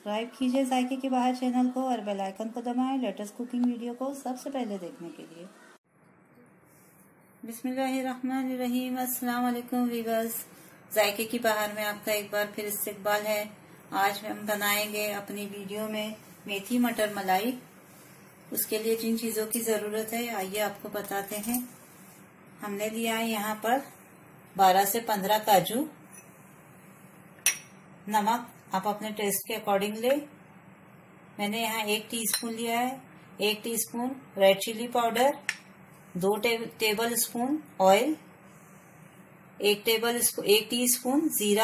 Subscribe कीजिए जायके के बाहर चैनल को और बेल आइकन को दबाएं लेटेस्ट कुकिंग वीडियो को सबसे पहले देखने के लिए। बिस्मिल्लाहिर्रहमानिर्रहीम। अस्सलाम वालेकुम वीवर्स, जायके की बाहर में आपका एक बार फिर इस्तकबाल है। आज हम बनाएंगे अपनी वीडियो में मेथी मटर मलाई। उसके लिए जिन चीजों की जरूरत है आइए आपको बताते हैं। हमने लिया है यहाँ पर 12 से 15 काजू। नमक आप अपने टेस्ट के अकॉर्डिंग ले। मैंने यहाँ 1 टीस्पून लिया है। 1 teaspoon red chilli powder, 2 tablespoon oil, 1 teaspoon जीरा,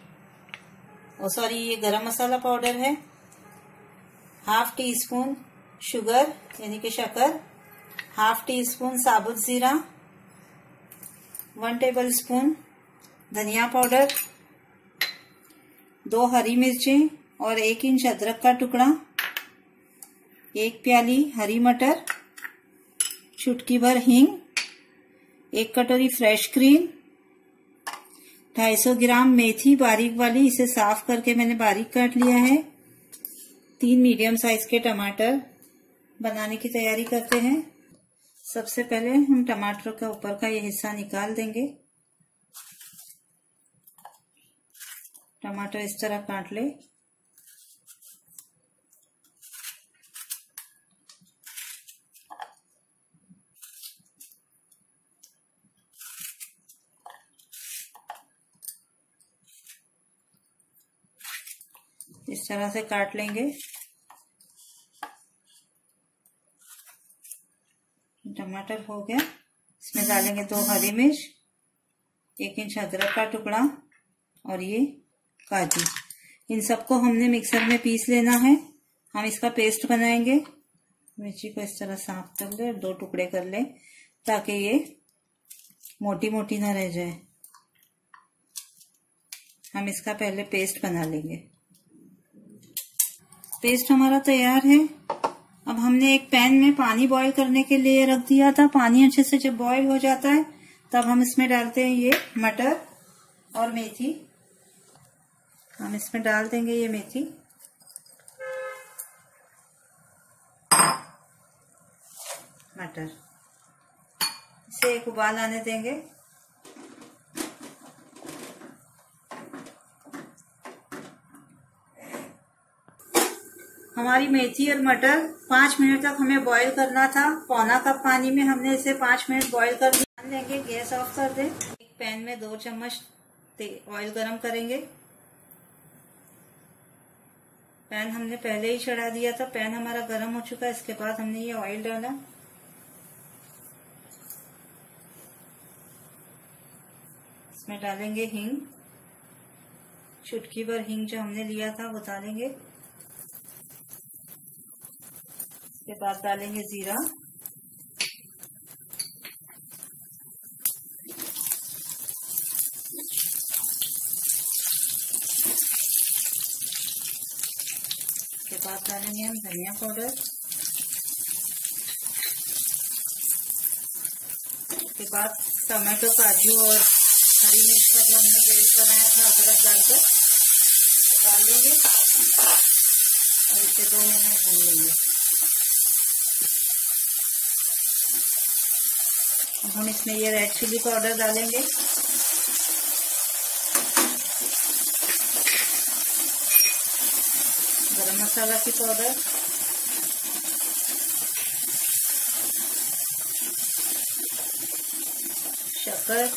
ये गरम मसाला पाउडर है, ½ टीस्पून शुगर यानी कि शक्कर, ½ टीस्पून साबुत जीरा, 1 टेबल स्पून धनिया पाउडर, 2 हरी मिर्चें और 1 इंच अदरक का टुकड़ा, 1 प्याली हरी मटर, चुटकी भर हींग, 1 कटोरी फ्रेश क्रीम, 250 ग्राम मेथी बारीक वाली, इसे साफ करके मैंने बारीक काट लिया है, 3 मीडियम साइज के टमाटर। बनाने की तैयारी करते हैं। सबसे पहले हम टमाटर का ऊपर का ये हिस्सा निकाल देंगे। टमाटर इस तरह काट ले। इस तरह से काट लेंगे। टमाटर हो गया। इसमें डालेंगे 2 हरी मिर्च, 1 इंच अदरक का टुकड़ा और ये काजू। इन सबको हमने मिक्सर में पीस लेना है। हम इसका पेस्ट बनाएंगे। मिर्ची को इस तरह साफ कर ले और 2 टुकड़े कर ले ताकि ये मोटी मोटी ना रह जाए। हम इसका पहले पेस्ट बना लेंगे। पेस्ट हमारा तैयार है। अब हमने एक पैन में पानी बॉईल करने के लिए रख दिया था। पानी अच्छे से जब बॉईल हो जाता है तब हम इसमें डालते हैं ये मटर और मेथी। हम इसमें डाल देंगे ये मेथी, मटर। इसे एक उबाल आने देंगे। हमारी मेथी और मटर 5 मिनट तक हमें बॉईल करना था। पौना कप पानी में हमने इसे 5 मिनट बॉईल कर दिया। ध्यान देंगे, गैस ऑफ कर दें। एक पैन में 2 चम्मच ऑयल गरम करेंगे। पैन हमने पहले ही चढ़ा दिया था। पैन हमारा गरम हो चुका है। इसके बाद हमने ये ऑयल डाला। इसमें डालेंगे हींग, चुटकी भर हींग जो हमने लिया था वो डालेंगे। इसके बाद डालेंगे जीरा, इसके बाद डालेंगे हम धनिया पाउडर, इसके बाद टमाटो, काजू और हरी मिर्च का जो हमने पेस्ट बनाया था अदरक डालकर डाल देंगे और इसे 2 मिनट भून लेंगे। हम इसमें ये रेड चिली पाउडर डालेंगे, गरम मसाला की पाउडर, शक्कर,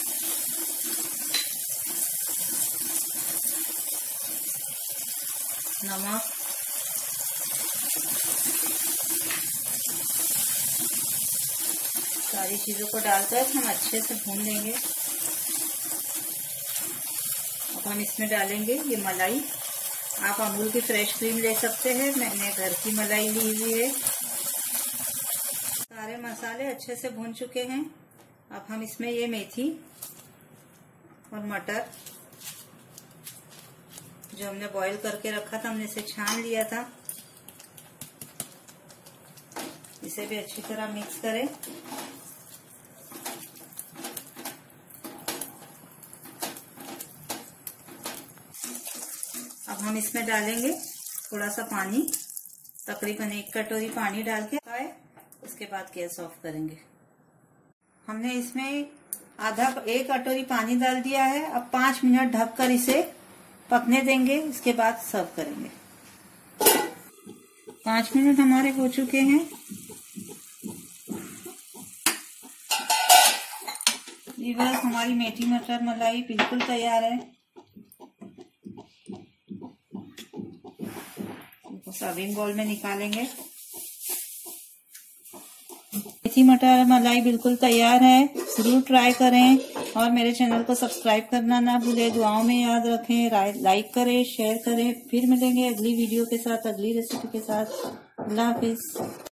नमक, सारी चीजों को डालकर हम अच्छे से भून लेंगे। अब हम इसमें डालेंगे ये मलाई। आप अमूल की फ्रेश क्रीम ले सकते हैं, मैंने घर की मलाई ली हुई है। सारे मसाले अच्छे से भून चुके हैं। अब हम इसमें ये मेथी और मटर जो हमने बॉईल करके रखा था, हमने इसे छान लिया था, इसे भी अच्छी तरह मिक्स करें। अब हम इसमें डालेंगे थोड़ा सा पानी, तकरीबन 1 कटोरी पानी डाल के उसके बाद गैस ऑफ करेंगे। हमने इसमें 1 कटोरी पानी डाल दिया है। अब 5 मिनट ढककर इसे पकने देंगे, इसके बाद सर्व करेंगे। 5 मिनट हमारे हो चुके हैं। व्यूअर्स, हमारी मीठी मटर मलाई बिल्कुल तैयार है। सर्विंग बाउल में निकालेंगे। मीठी मटर मलाई बिल्कुल तैयार है। जरूर ट्राई करें और मेरे चैनल को सब्सक्राइब करना ना भूलें। दुआओं में याद रखें, लाइक करें, शेयर करें। फिर मिलेंगे अगली वीडियो के साथ, अगली रेसिपी के साथ। अल्लाह हाफिज।